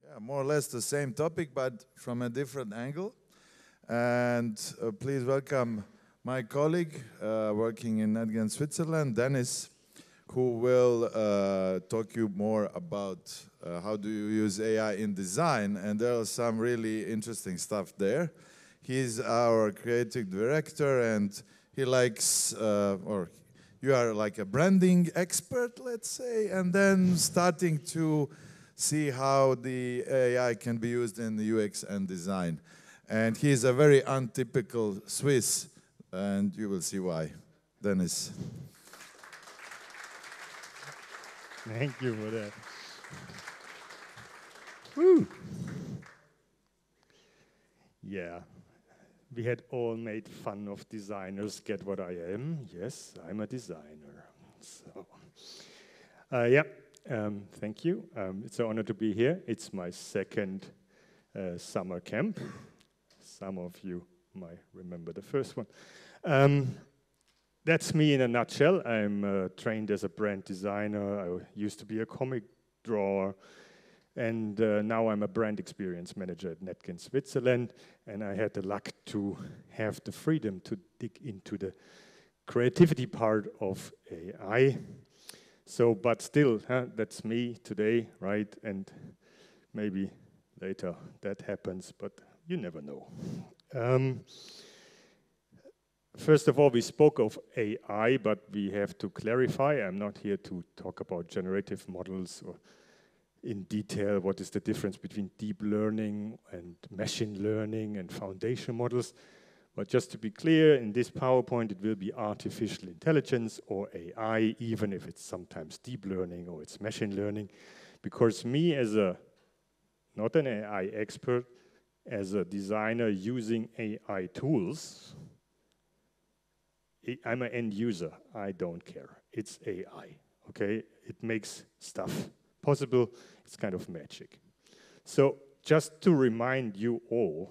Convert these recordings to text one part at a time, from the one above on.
Yeah, more or less the same topic, but from a different angle. And please welcome my colleague working in NetGen Switzerland, Dennis, who will talk you more about how do you use AI in design. And there are some really interesting stuff there. He's our creative director, and he likes, or you are like a branding expert, let's say, and then starting to see how the AI can be used in the UX and design. And he's a very untypical Swiss, and you will see why. Dennis. Thank you for that. Woo! Yeah, we had all made fun of designers. Get what I am? Yes, I'm a designer. So, yeah. Thank you. It's an honor to be here. It's my second summer camp. Some of you might remember the first one. That's me in a nutshell. I'm trained as a brand designer. I used to be a comic drawer. And now I'm a brand experience manager at NetGen Switzerland. And I had the luck to have the freedom to dig into the creativity part of AI. So, but still, that's me today, right? And maybe later that happens, but you never know. First of all, we spoke of AI, but we have to clarify. I'm not here to talk about generative models or in detail what is the difference between deep learning and machine learning and foundation models. But just to be clear, in this PowerPoint, it will be artificial intelligence or AI, even if it's sometimes deep learning or it's machine learning. Because me as not an AI expert, as a designer using AI tools, I'm an end user. I don't care. It's AI, okay? It makes stuff possible. It's kind of magic. So just to remind you all,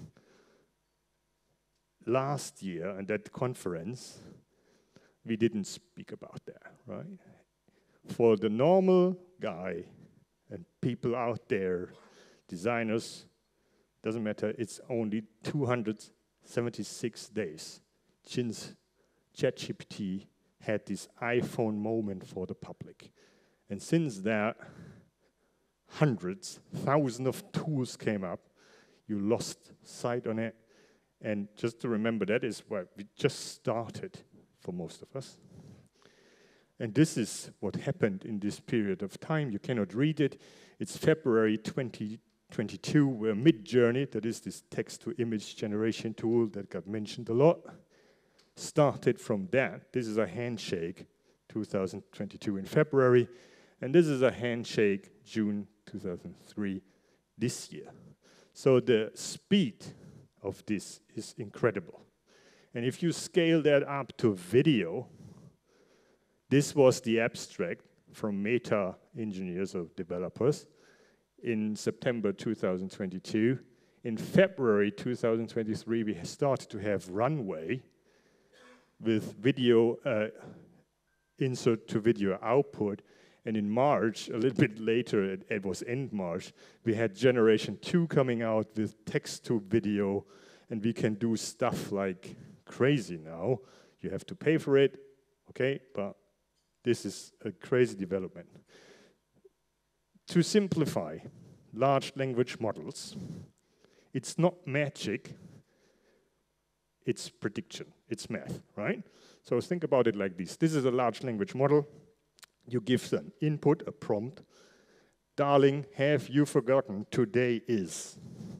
last year at that conference, we didn't speak about that, right? For the normal guy and people out there, designers, doesn't matter, it's only 276 days since ChatGPT had this iPhone moment for the public. And since that, hundreds, thousands of tools came up. You lost sight on it. And just to remember, that is what we just started for most of us. And this is what happened in this period of time. You cannot read it. It's February 2022, where Midjourney, that is this text-to-image generation tool that got mentioned a lot, started from that. This is a handshake, 2022 in February. And this is a handshake, June 2003, this year. So the speed of this is incredible. And if you scale that up to video, this was the abstract from Meta engineers or developers in September 2022. In February 2023, we started to have Runway with video insert to video output. And in March, a little bit later, it was end March, we had Generation 2 coming out with text to video, and we can do stuff like crazy now. You have to pay for it, okay? But this is a crazy development. To simplify, large language models, it's not magic, it's prediction, it's math, right? So think about it like this. This is a large language model. You give an input, a prompt. Darling, have you forgotten today is?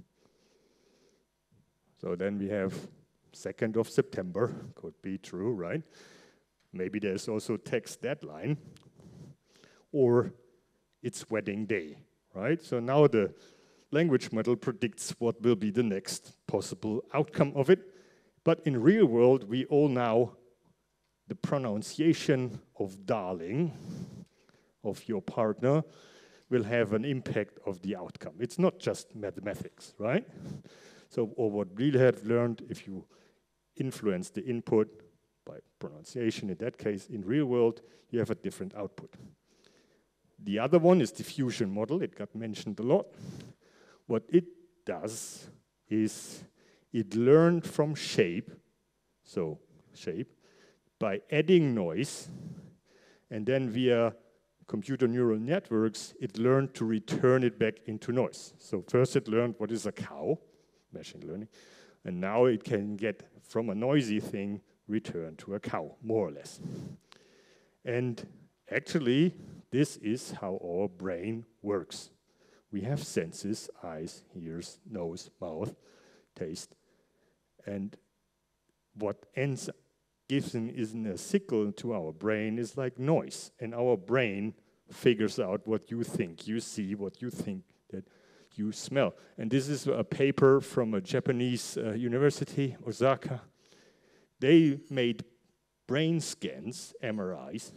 So then we have 2nd of September, could be true, right? Maybe there's also text deadline. Or it's wedding day, right? So now the language model predicts what will be the next possible outcome of it. But in real world, we all know the pronunciation of darling, of your partner, will have an impact of the outcome. It's not just mathematics, right? So, or what we have learned, if you influence the input by pronunciation, in that case, in real world, you have a different output. The other one is diffusion model. It got mentioned a lot. What it does is it learned from shape, so shape, by adding noise, and then via computer neural networks, it learned to return it back into noise. So first it learned what is a cow, machine learning, and now it can get from a noisy thing return to a cow, more or less. And actually, this is how our brain works. We have senses, eyes, ears, nose, mouth, taste, and what gives in a signal to our brain is like noise, and our brain figures out what you think you see, what you think that you smell. And this is a paper from a Japanese university, Osaka. They made brain scans, MRIs,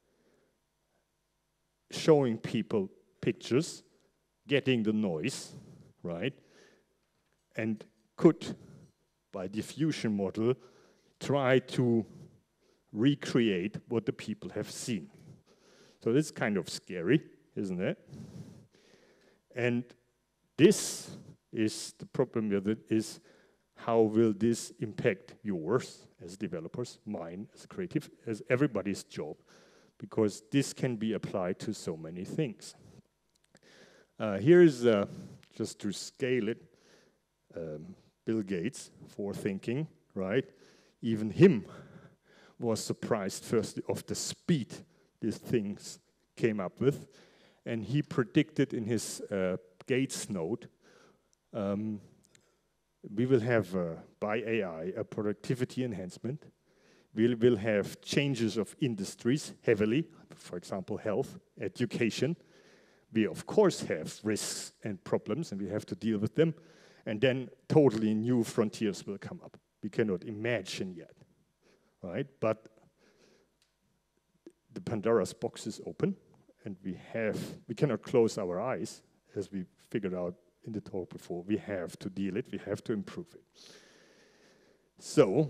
showing people pictures, getting the noise, right? And could, by diffusion model, try to recreate what the people have seen. So this is kind of scary, isn't it? And this is the problem with it, is how will this impact yours as developers, mine as a creative, as everybody's job, because this can be applied to so many things. Here's, just to scale it, Bill Gates, forethinking, right? Even him was surprised first of the speed these things came up with. And he predicted in his Gates note, we will have, by AI, a productivity enhancement. We will have changes of industries heavily, for example, health, education. We, of course, have risks and problems, and we have to deal with them. And then totally new frontiers will come up. We cannot imagine yet, right? But the Pandora's box is open, and we cannot close our eyes, as we figured out in the talk before. We have to deal it, we have to improve it. So,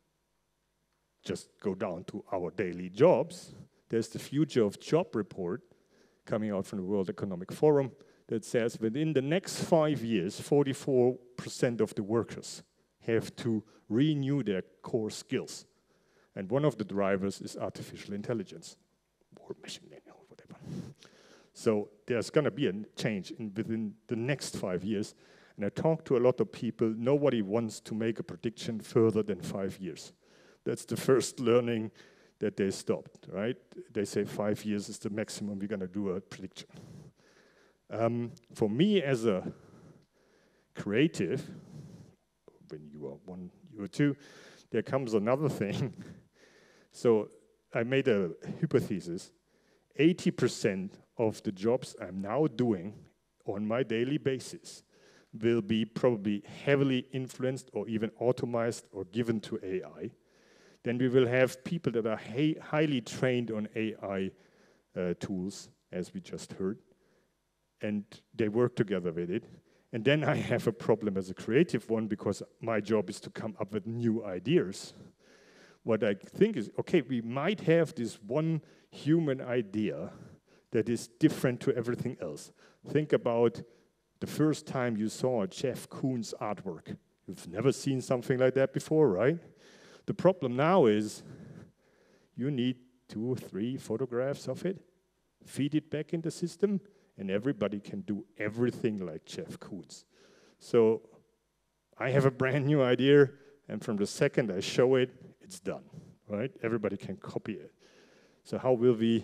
just go down to our daily jobs. There's the Future of Job report coming out from the World Economic Forum that says within the next 5 years, 44% of the workers have to renew their core skills. And one of the drivers is artificial intelligence, or machine learning, or whatever. So there's going to be a change within the next 5 years. And I talked to a lot of people. Nobody wants to make a prediction further than 5 years. That's the first learning that they stopped, right? They say 5 years is the maximum we're going to do a prediction. For me as a creative, when you are 1, you are 2, there comes another thing. So I made a hypothesis. 80% of the jobs I'm now doing on my daily basis will be probably heavily influenced or even automized or given to AI. Then we will have people that are highly trained on AI tools, as we just heard, and they work together with it. And then I have a problem as a creative one, because my job is to come up with new ideas. What I think is, okay, we might have this one human idea that is different to everything else. Think about the first time you saw Jeff Koons artwork. You've never seen something like that before, right? The problem now is you need 2 or 3 photographs of it, feed it back in the system, and everybody can do everything like Jeff Koons. So I have a brand new idea, and from the second I show it, it's done, right? Everybody can copy it. So how will we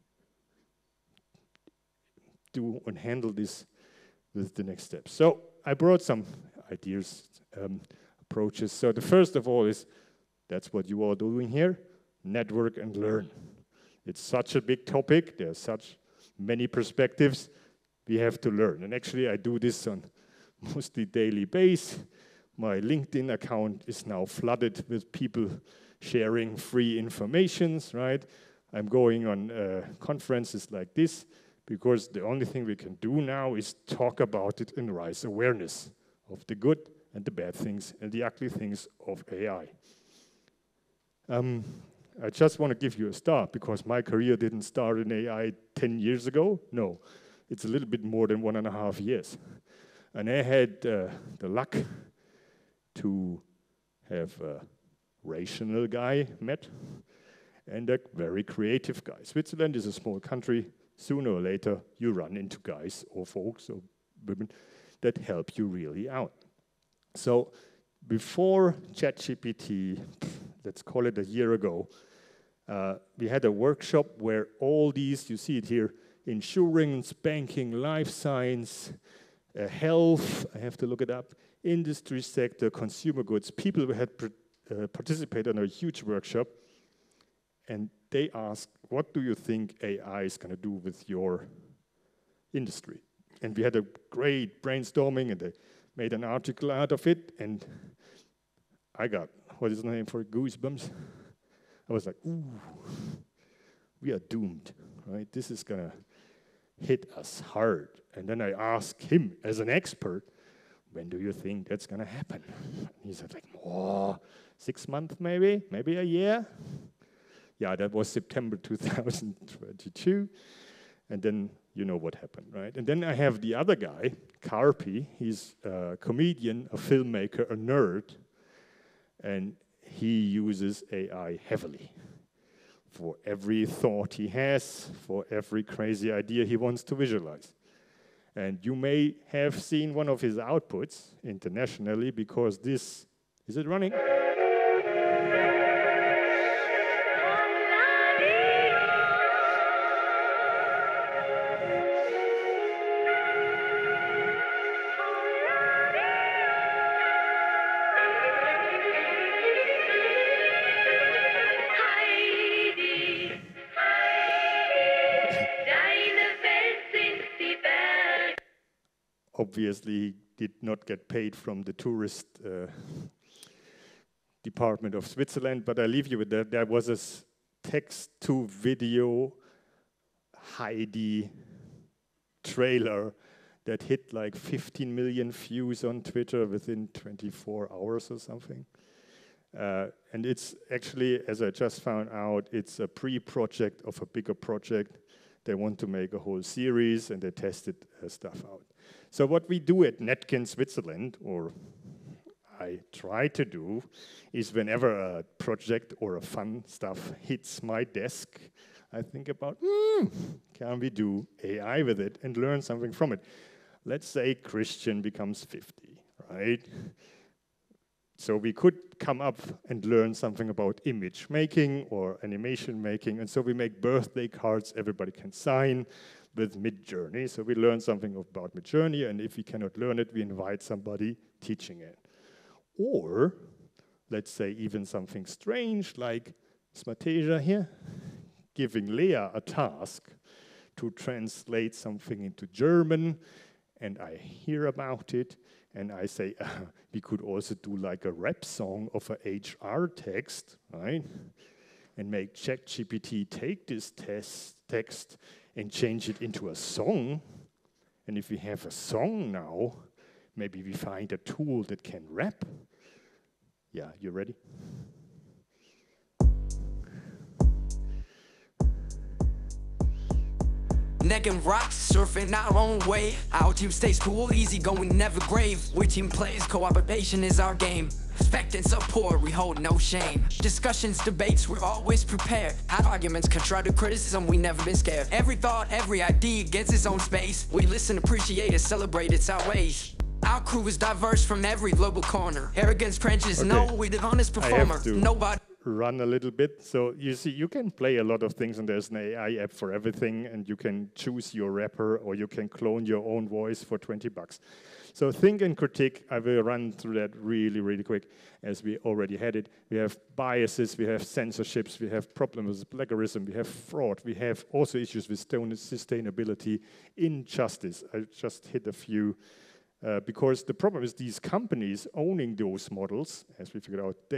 do and handle this with the next step? So I brought some ideas, approaches. So the first of all is, that's what you are doing here, network and learn. It's such a big topic, there's such many perspectives, we have to learn. And actually I do this on mostly daily basis. My LinkedIn account is now flooded with people sharing free informations, right? I'm going on conferences like this, because the only thing we can do now is talk about it and raise awareness of the good and the bad things and the ugly things of AI. I just want to give you a start because my career didn't start in AI 10 years ago. No, it's a little bit more than 1.5 years. And I had the luck to have a rational guy met and a very creative guy. Switzerland is a small country. Sooner or later, you run into guys or folks or women that help you really out. So before ChatGPT, let's call it a year ago, we had a workshop where all these, you see it here, insurance, banking, life science, health, I have to look it up, industry sector, consumer goods, people who had participated in a huge workshop, and they asked, what do you think AI is going to do with your industry? And we had a great brainstorming, and they made an article out of it, and I got, what is the name for it, goosebumps? I was like, ooh, we are doomed, right? This is going to hit us hard. And then I asked him, as an expert, when do you think that's going to happen? And he said, like, oh, 6 months maybe a year. Yeah, that was September 2022. And then you know what happened, right? And then I have the other guy, Karpi. He's a comedian, a filmmaker, a nerd. And he uses AI heavily for every thought he has, for every crazy idea he wants to visualize. And you may have seen one of his outputs internationally because this, is it running? Obviously, he did not get paid from the tourist department of Switzerland, but I leave you with that. There was a text-to-video Heidi trailer that hit like 15 million views on Twitter within 24 hours or something. And it's actually, as I just found out, it's a pre-project of a bigger project. They want to make a whole series, and they tested stuff out. So what we do at Netkin Switzerland, or I try to do, is whenever a project or a fun stuff hits my desk, I think about, can we do AI with it and learn something from it? Let's say Christian becomes 50, right? So we could come up and learn something about image making or animation making, and so we make birthday cards everybody can sign with Midjourney. So we learn something about Midjourney, and if we cannot learn it, we invite somebody teaching it. Or, let's say even something strange like Smateja here, giving Leah a task to translate something into German, and I hear about it, and I say, we could also do like a rap song of a HR text, right? And make ChatGPT take this text and change it into a song. And if we have a song now, maybe we find a tool that can rap. Yeah, you ready? Necking rocks, surfing our own way. Our team stays cool, easy going, never grave. We team plays, cooperation is our game. Respect and support, we hold no shame. Discussions, debates, we're always prepared. Hot arguments, constructive criticism, we never been scared. Every thought, every idea gets its own space. We listen, appreciate it, celebrate it's our ways. Our crew is diverse from every global corner. Arrogance, prejudice, no, we're the honest performer. Nobody run a little bit. So you see, you can play a lot of things, and there's an AI app for everything, and you can choose your rapper, or you can clone your own voice for 20 bucks. So think and critique. I will run through that really, really quick, as we already had it. We have biases, we have censorships, we have problems with plagiarism, we have fraud, we have also issues with sustainability, injustice. I just hit a few. Because the problem is these companies owning those models, as we figured out,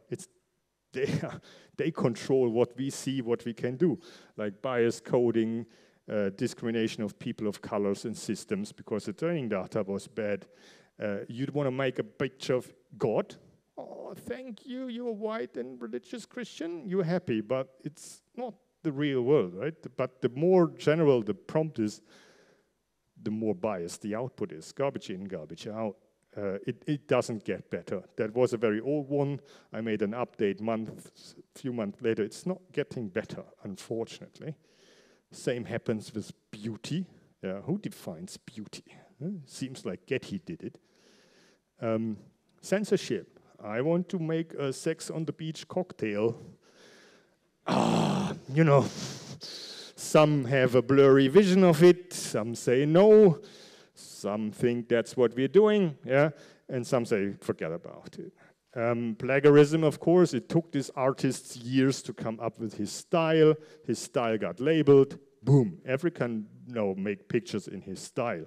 they control what we see, what we can do, like bias coding, discrimination of people of colors and systems because the training data was bad. You'd want to make a picture of God. oh, thank you, you're white and religious Christian, you're happy, but it's not the real world, right? But the more general the prompt is, the more biased the output is. Garbage in, garbage out. It doesn't get better. That was a very old one. I made an update a few months later. It's not getting better, unfortunately. Same happens with beauty. Who defines beauty? Seems like Getty did it. Censorship. I want to make a sex on the beach cocktail. You know, some have a blurry vision of it. Some say no. Some think that's what we're doing, and some say forget about it. Plagiarism, of course, it took this artist years to come up with his style. His style got labeled. Boom, everyone can now make pictures in his style.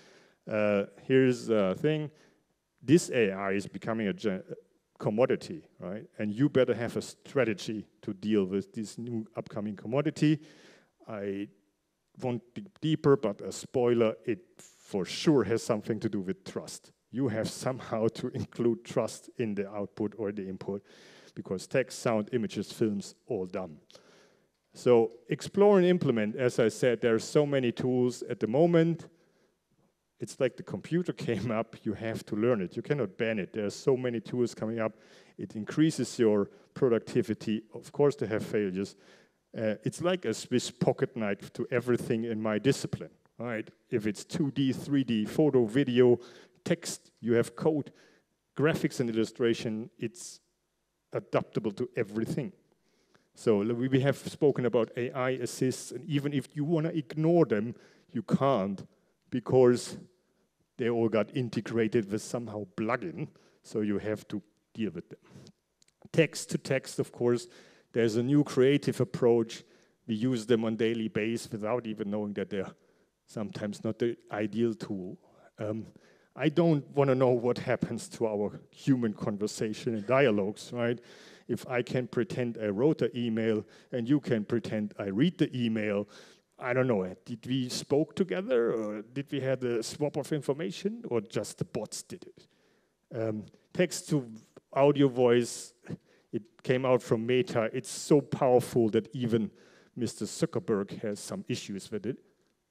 Here's the thing. This AI is becoming a commodity, right? And you better have a strategy to deal with this new upcoming commodity. I won't dig deeper, but a spoiler, it for sure has something to do with trust. You have somehow to include trust in the output or the input, because text, sound, images, films, all done. So explore and implement. As I said, there are so many tools at the moment. It's like the computer came up, you have to learn it. You cannot ban it. There are so many tools coming up. It increases your productivity. Of course, they have failures. It's like a Swiss pocket knife to everything in my discipline, right? If it's 2D, 3D, photo, video, text, you have code, graphics and illustration, it's adaptable to everything. So we have spoken about AI assists, and even if you want to ignore them, you can't, because they all got integrated with somehow plugin, so you have to deal with them. Text to text, of course, there's a new creative approach. We use them on daily basis without even knowing that they're sometimes not the ideal tool. I don't want to know what happens to our human conversation and dialogues, right? If I can pretend I wrote an email and you can pretend I read the email, I don't know, did we spoke together, or did we have a swap of information, or just the bots did it? Text to audio voice, it came out from Meta. It's so powerful that even Mr. Zuckerberg has some issues with it.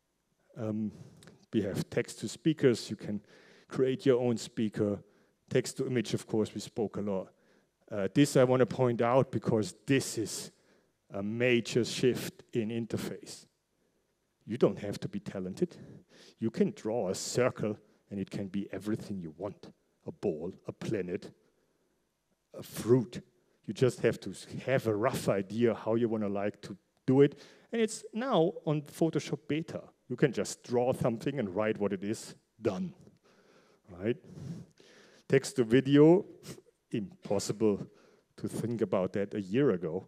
We have text to speakers. You can create your own speaker. Text to image, of course, we spoke a lot. This I want to point out because this is a major shift in interface. You don't have to be talented. You can draw a circle and it can be everything you want. A ball, a planet, a fruit. You just have to have a rough idea how you want to like to do it. And it's now on Photoshop Beta. You can just draw something and write what it is, done, right? Text to video, impossible to think about that a year ago.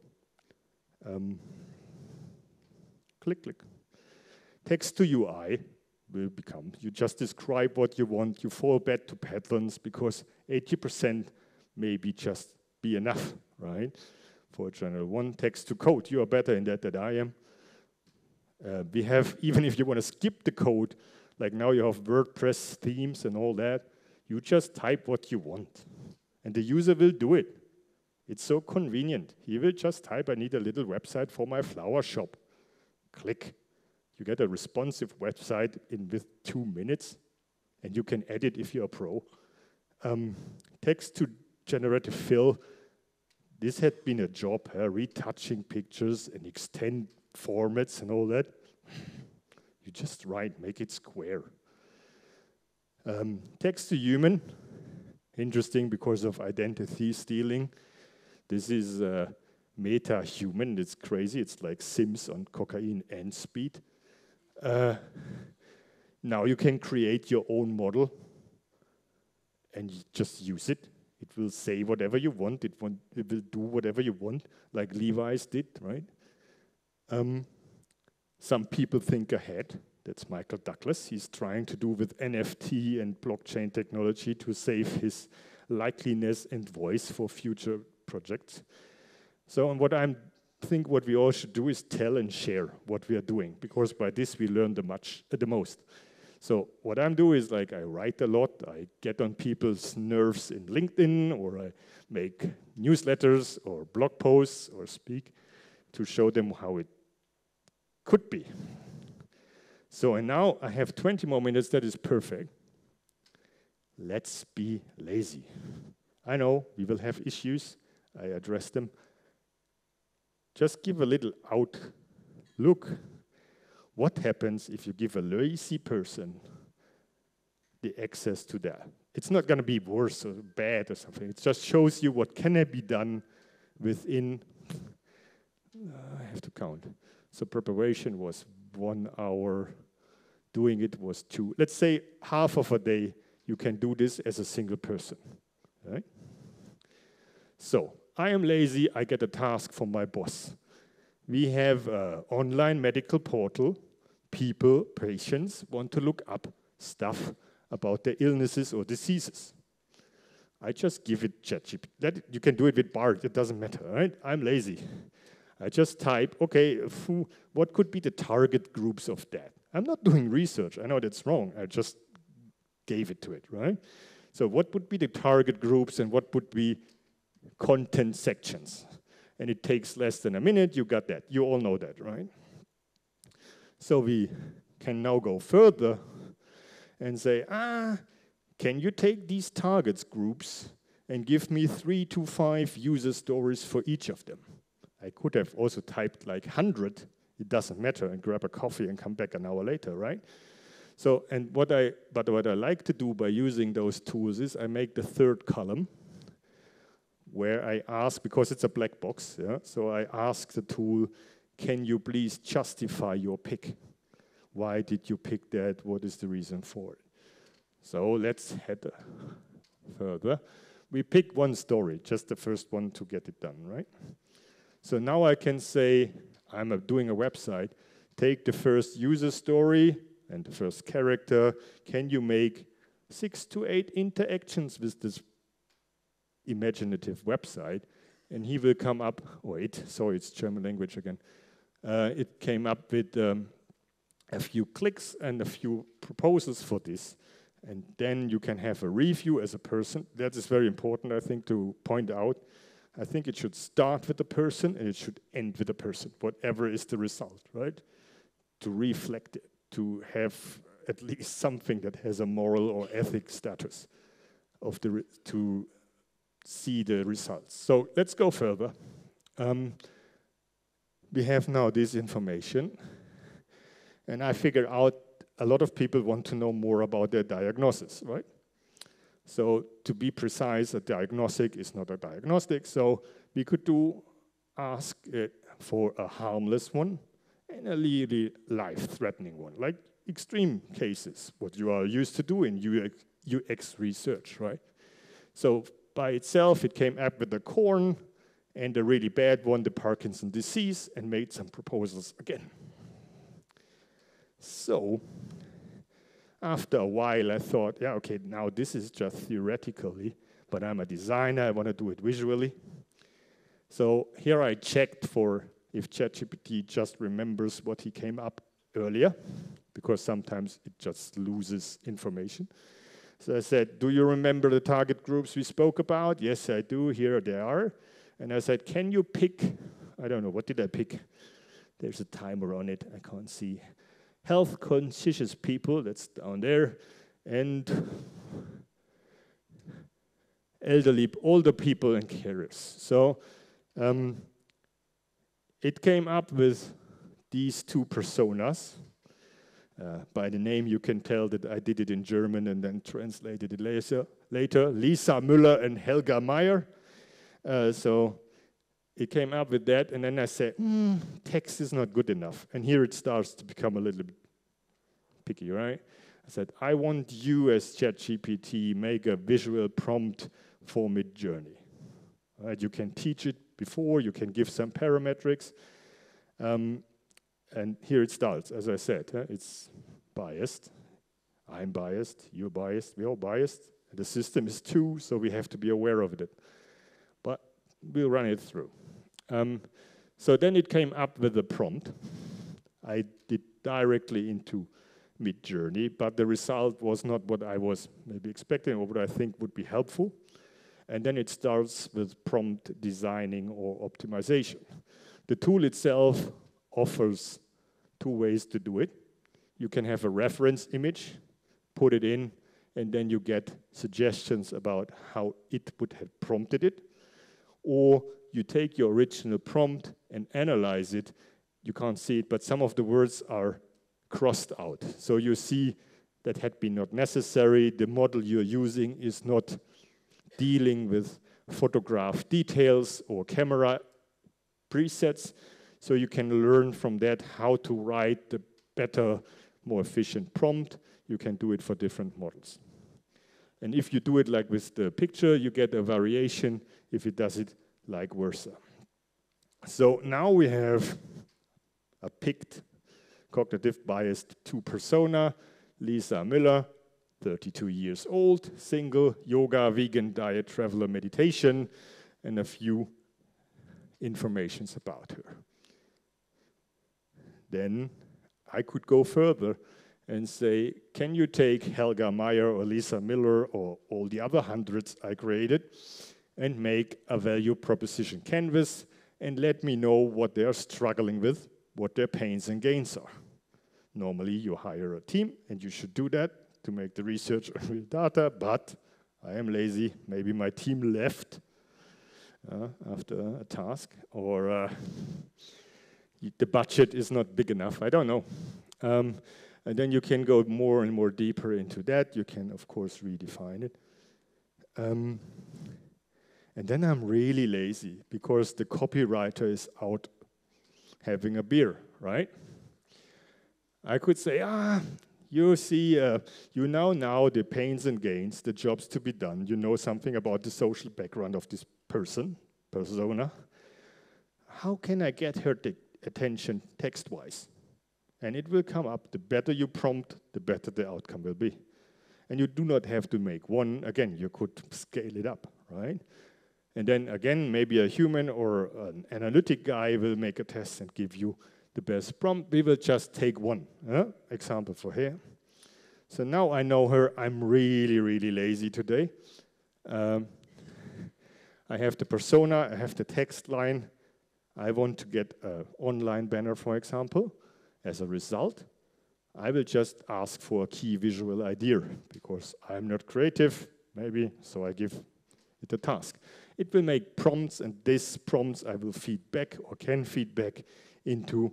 Click, click. Text to UI will become, you just describe what you want, you fall back to patterns because 80% maybe just be enough, right? For a general one. Text to code, you are better in that than I am. We have, even if you want to skip the code, like now you have WordPress themes and all that, you just type what you want. And the user will do it. It's so convenient. He will just type, I need a little website for my flower shop. Click. You get a responsive website in with 2 minutes, and you can edit if you're a pro. Text to generative fill. This had been a job, retouching pictures and extend formats and all that. You just write, make it square. Text to human. Interesting because of identity stealing. This is meta-human. It's crazy. It's like Sims on cocaine and speed. Now you can create your own model and just use it. It will say whatever you want. It will do whatever you want, like Levi's did, right? Some people think ahead. That's Michael Douglas. He's trying to do with NFT and blockchain technology to save his likeliness and voice for future projects. So, and what I think what we all should do is tell and share what we are doing, because by this we learn the most. So what I'm doing is like I write a lot, I get on people's nerves in LinkedIn, or I make newsletters or blog posts or speak to show them how it could be. So and now I have 20 more minutes, that is perfect. Let's be lazy. I know we will have issues, I address them. Just give a little outlook. What happens if you give a lazy person the access to that? It's not going to be worse or bad or something. It just shows you what can be done within, I have to count. So preparation was 1 hour, doing it was 2. Let's say half of a day you can do this as a single person, right? So I am lazy, I get a task from my boss. We have an online medical portal. People, patients, want to look up stuff about their illnesses or diseases. I just give it ChatGPT. You can do it with Bart, it doesn't matter, right? I'm lazy. I just type, okay, what could be the target groups of that? I'm not doing research, I know that's wrong, I just gave it to it, right? So what would be the target groups and what would be content sections? And it takes less than a minute, you got that. You all know that, right? So we can now go further and say, can you take these targets groups and give me 3 to 5 user stories for each of them? I could have also typed like 100, it doesn't matter, and grab a coffee and come back an hour later, right? So, what I like to do by using those tools is I make the third column where I ask, because it's a black box, yeah? So I ask the tool, can you please justify your pick? Why did you pick that? What is the reason for it? So let's head further. We pick one story, just the first one to get it done, right? So now I can say, I'm doing a website, take the first user story and the first character. Can you make 6 to 8 interactions with this imaginative website? And he will come up, sorry, it's German language again. It came up with a few clicks and a few proposals for this. And then you can have a review as a person. That is very important, I think, to point out. I think it should start with the person and it should end with the person, whatever is the result, right? To reflect it, to have at least something that has a moral or ethic status to see the results. So let's go further. We have now this information, and I figured out a lot of people want to know more about their diagnosis, right? So to be precise, a diagnostic is not a diagnostic, so we could ask it for a harmless one and a really life-threatening one, like extreme cases, what you are used to do in UX research, right? So by itself, it came up with the corn, and the really bad one, the Parkinson's disease, and made some proposals again. So, after a while, I thought, yeah, okay, now this is just theoretically, but I'm a designer, I want to do it visually. So here I checked for if ChatGPT just remembers what he came up earlier, because sometimes it just loses information. So I said, do you remember the target groups we spoke about? Yes, I do, here they are. And I said, can you pick, I don't know, what did I pick? There's a timer on it, I can't see. Health conscious people, that's down there, and older people and carers. So it came up with these 2 personas. By the name, you can tell that I did it in German and then translated it later. Lisa Müller and Helga Meyer. So it came up with that, and then I said, text is not good enough. And here it starts to become a little bit picky, right? I said, I want you as ChatGPT make a visual prompt for Midjourney. Right? You can teach it before, you can give some parametrics. And here it starts, as I said, it's biased. I'm biased, you're biased, we're all biased. The system is too, so we have to be aware of it. But we'll run it through. So then it came up with a prompt. I did directly into mid-journey, but the result was not what I was maybe expecting or what I think would be helpful. And then it starts with prompt designing or optimization. The tool itself offers 2 ways to do it. You can have a reference image, put it in, and then you get suggestions about how it would have prompted it. Or you take your original prompt and analyze it. You can't see it, but some of the words are crossed out. So you see that had been not necessary. The model you're using is not dealing with photograph details or camera presets. So you can learn from that how to write the better, more efficient prompt. You can do it for different models. And if you do it like with the picture, you get a variation if it does it like versa. So now we have a picked cognitive biased 2 persona, Lisa Miller, 32 years old, single, yoga, vegan, diet, traveler, meditation, and a few informations about her. Then I could go further and say, can you take Helga Meyer or Lisa Miller or all the other hundreds I created and make a value proposition canvas and let me know what they're struggling with, what their pains and gains are. Normally you hire a team and you should do that to make the research on real data, but I am lazy. Maybe my team left after a task, or the budget is not big enough. I don't know. And then you can go more and more deeper into that. You can, of course, redefine it. And then I'm really lazy because the copywriter is out having a beer, right? I could say, you see, you now the pains and gains, the jobs to be done. You know something about the social background of this persona. How can I get her attention text-wise? And it will come up. The better you prompt, the better the outcome will be. And you do not have to make one. Again, you could scale it up, right? And then again, maybe a human or an analytic guy will make a test and give you the best prompt. We will just take one example for her. So now I know her. I'm really, really lazy today. I have the persona. I have the text line. I want to get an online banner, for example. As a result, I will just ask for a key visual idea because I'm not creative, maybe, so I give it a task. It will make prompts, and these prompts I will feed back or can feed back into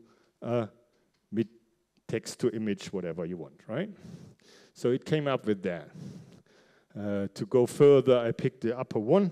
text to image, whatever you want, right? So it came up with that. To go further, I picked the upper one.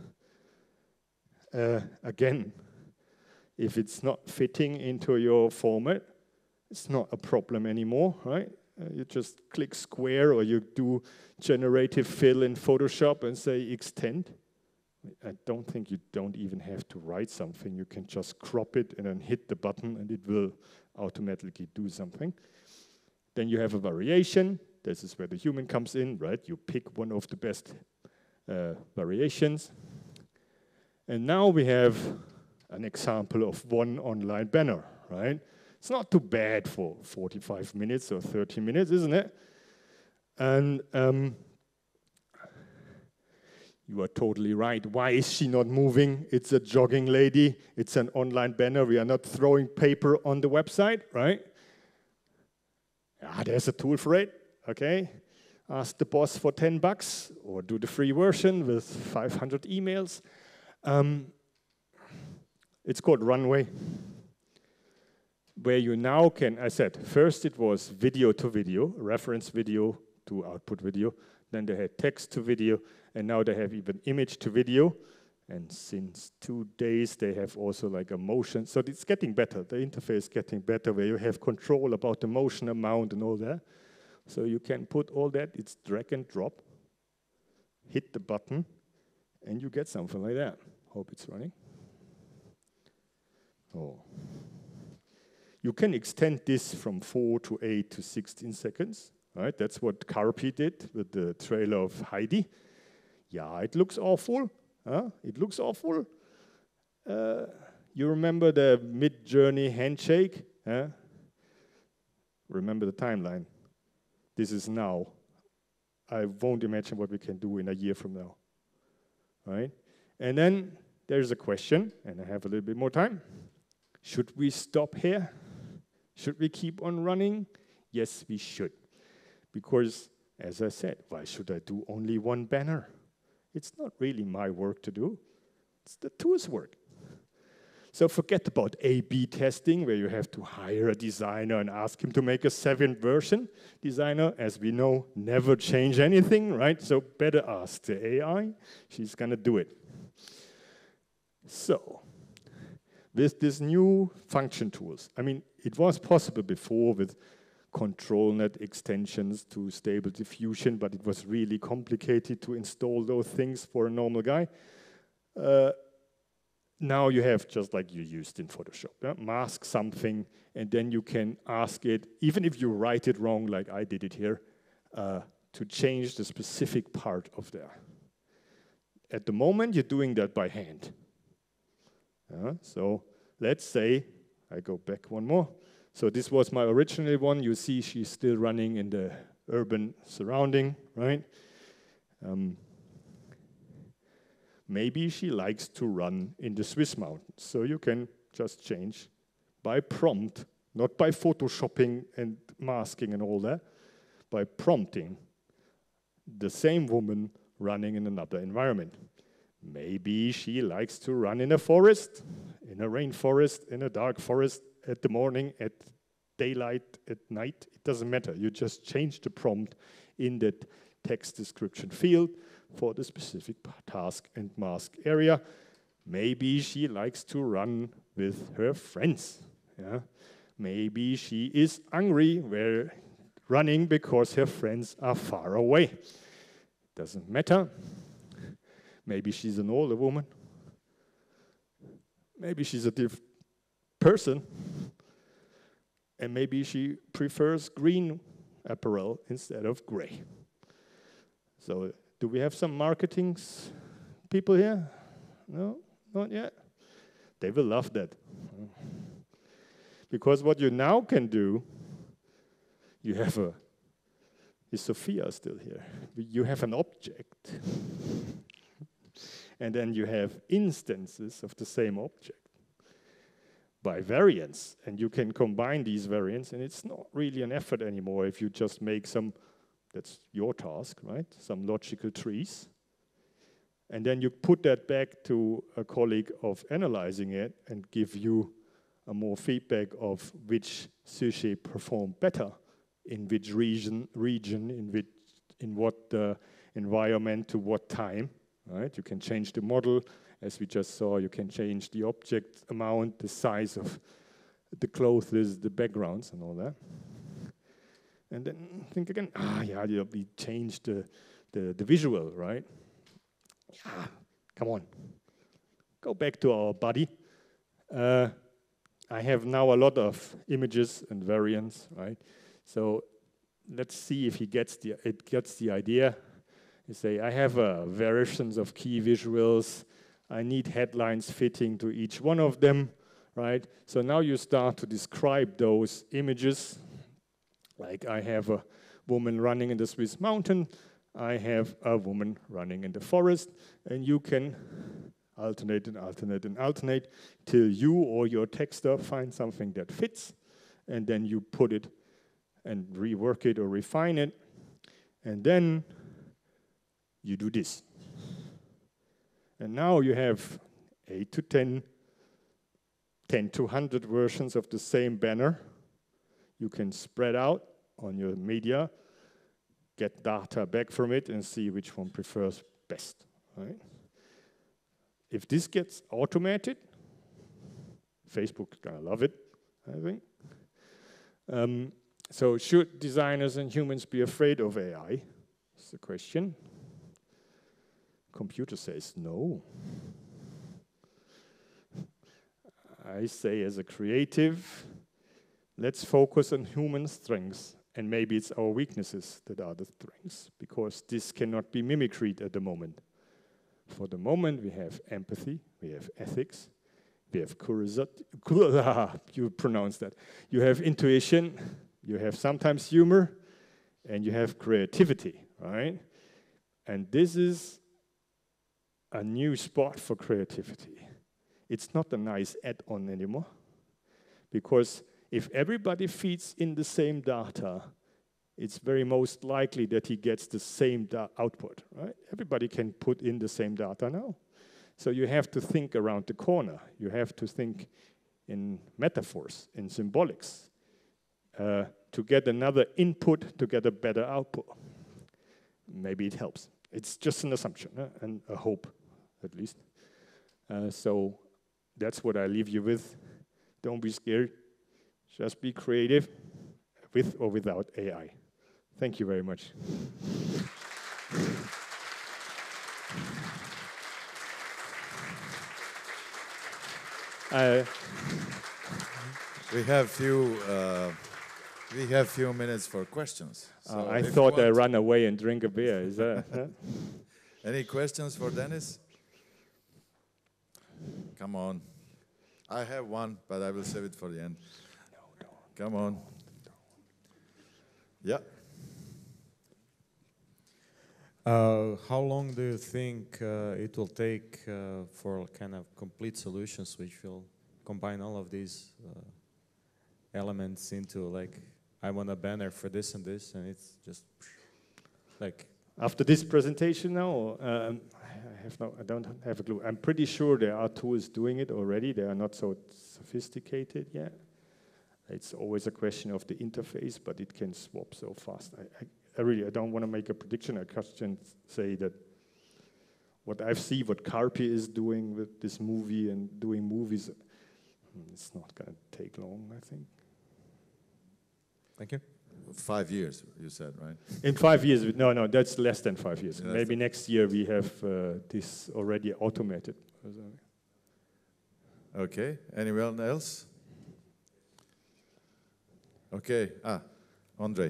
Again, if it's not fitting into your format, it's not a problem anymore, right? You just click square or you do generative fill in Photoshop and say extend. I don't think you don't even have to write something. You can just crop it and then hit the button and it will automatically do something. Then you have a variation. This is where the human comes in, right? You pick one of the best variations. And now we have an example of one online banner, right? It's not too bad for 45 minutes or 30 minutes, isn't it? And you are totally right. Why is she not moving? It's a jogging lady. It's an online banner. We are not throwing paper on the website, right? There's a tool for it, okay? Ask the boss for $10 or do the free version with 500 emails. It's called Runway, where you now can, I said, first it was video to video, reference video to output video. Then they had text to video, and now they have even image to video. And since 2 days, they have also like a motion. So it's getting better. The interface is getting better, where you have control about the motion amount and all that. So you can put all that. It's drag and drop, hit the button, and you get something like that. Hope it's running. Oh. You can extend this from 4 to 8 to 16 seconds. Right? That's what Carpi did with the trailer of Heidi. Yeah, it looks awful. It looks awful. You remember the mid-journey handshake? Remember the timeline. This is now. I won't imagine what we can do in a year from now, right? And then there's a question, and I have a little bit more time. Should we stop here? Should we keep on running? Yes, we should. Because, as I said, why should I do only one banner? It's not really my work to do. It's the tool's work. So forget about A/B testing, where you have to hire a designer and ask him to make a 7th version. Designer, as we know, never change anything, right? So better ask the AI. She's going to do it. So with these new function tools, I mean, it was possible before with control net extensions to stable diffusion, but it was really complicated to install those things for a normal guy. Now you have, just like you used in Photoshop, mask something, and then you can ask it, even if you write it wrong, like I did it here, to change the specific part of there. At the moment, you're doing that by hand. So let's say, I go back one more. So this was my original one. You see she's still running in the urban surrounding, right? Maybe she likes to run in the Swiss mountains. So you can just change by prompt, not by photoshopping and masking and all that, by prompting the same woman running in another environment. Maybe she likes to run in a forest, in a rainforest, in a dark forest, at the morning, at daylight, at night. It doesn't matter. You just change the prompt in that text description field for the specific task and mask area. Maybe she likes to run with her friends. Yeah? Maybe she is hungry, running because her friends are far away. Doesn't matter. Maybe she's an older woman. Maybe she's a different person. And maybe she prefers green apparel instead of gray. So do we have some marketing people here? No, not yet. They will love that. Because what you now can do, you have is Sophia still here? You have an object. And then you have instances of the same object by variants. And you can combine these variants, and it's not really an effort anymore if you just make some, that's your task, right? Some logical trees. And then you put that back to a colleague of analyzing it and give you a more feedback of which sujet performed better in which region, in what environment, to what time. Right? You can change the model, as we just saw. You can change the object amount, the size of the clothes, the backgrounds, and all that. And then think again. We changed the visual, right? Yeah, come on. Go back to our body. I have now a lot of images and variants, right? So let's see if it gets the idea. You say, I have variations of key visuals. I need headlines fitting to each one of them, right? So now you start to describe those images. Like I have a woman running in the Swiss mountain. I have a woman running in the forest. And you can alternate and alternate and alternate till you or your texter find something that fits. And then you put it and rework it or refine it. And then you do this. And now you have 8 to 10 to 100 versions of the same banner. You can spread out on your media, get data back from it, and see which one prefers best. Right? If this gets automated, Facebook's gonna love it, I think. So should designers and humans be afraid of AI? That's the question. Computer says no. I say as a creative, let's focus on human strengths, and maybe it's our weaknesses that are the strengths, because this cannot be mimicred at the moment. For the moment, we have empathy, we have ethics, we have curiosity, you pronounce that. You have intuition, you have sometimes humor, and you have creativity, right? And this is a new spot for creativity. It's not a nice add-on anymore, because if everybody feeds in the same data, it's very most likely that he gets the same output, right? Everybody can put in the same data now. So you have to think around the corner. You have to think in metaphors, in symbolics, to get another input, to get a better output. Maybe it helps. It's just an assumption and a hope, at least. So that's what I leave you with. Don't be scared. Just be creative, with or without AI. Thank you very much. We have few minutes for questions. So I thought I run away and drink a beer. Is that? Any questions for Dennis? Come on. I have one, but I will save it for the end. No, don't. Come on. Yeah. How long do you think it will take for kind of complete solutions which will combine all of these elements into, like, I want a banner for this and this, and it's just like... After this presentation now, I don't have a clue. I'm pretty sure there are tools doing it already. They are not so sophisticated yet. It's always a question of the interface, but it can swap so fast. I don't want to make a prediction. I can say that what I've seen, what Carpi is doing with this movie and doing movies, it's not going to take long, I think. Thank you. 5 years, you said, right? In 5 years, no, that's less than 5 years. Yeah, maybe next year we have this already automated. Okay, anyone else? Okay, Andre.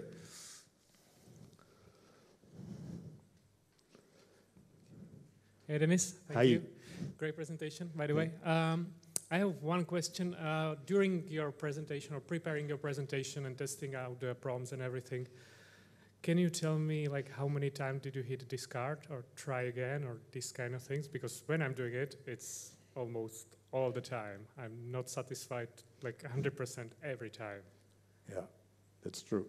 Hey, Dennis. Thank you. Great presentation, by the way. I have one question. During your presentation, or preparing your presentation and testing out the prompts and everything, can you tell me, like, how many times did you hit discard or try again or these kind of things? Because when I'm doing it, it's almost all the time. I'm not satisfied like 100% every time. Yeah, that's true.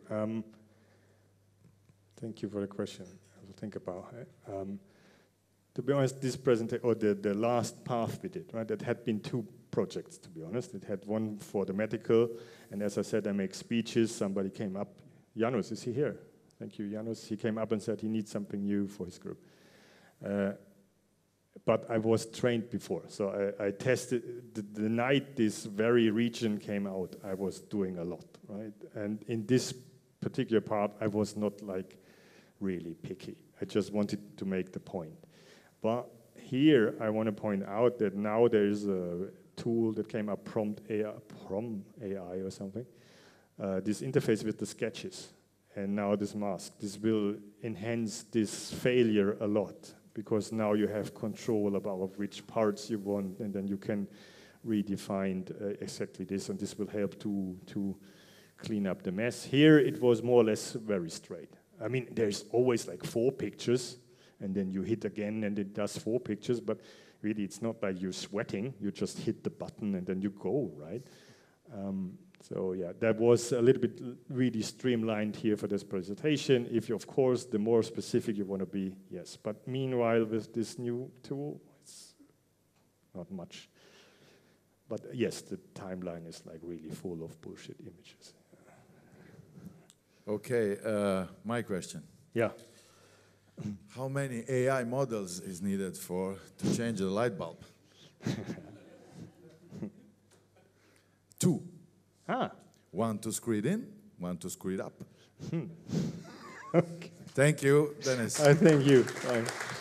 Thank you for the question. I will think about it. To be honest, this presentation, or the last path we did, right, that had been 2 projects, to be honest. It had one for the medical, and as I said, I make speeches. Somebody came up. Janusz, is he here? Thank you, Janusz. He came up and said he needs something new for his group. But I was trained before, so I tested. The night this very region came out, I was doing a lot, right? And in this particular part, I was not like really picky. I just wanted to make the point. But here, I want to point out that now there is a tool that came up, Prompt AI or something, this interface with the sketches, and now this mask. This will enhance this failure a lot, because now you have control about which parts you want, and then you can redefine exactly this, and this will help to clean up the mess. Here, it was more or less very straight. I mean, there's always like 4 pictures, and then you hit again, and it does 4 pictures, but really it's not like you're sweating, you just hit the button, and then you go, right? So yeah, that was a little bit really streamlined here for this presentation. If you, of course, the more specific you want to be, yes. But meanwhile, with this new tool, it's not much. But yes, the timeline is like really full of bullshit images. Okay, my question. Yeah. How many AI models is needed to change a light bulb? 2. One to screw it in, one to screw it up. Okay. Thank you, Dennis. Thank you. Bye.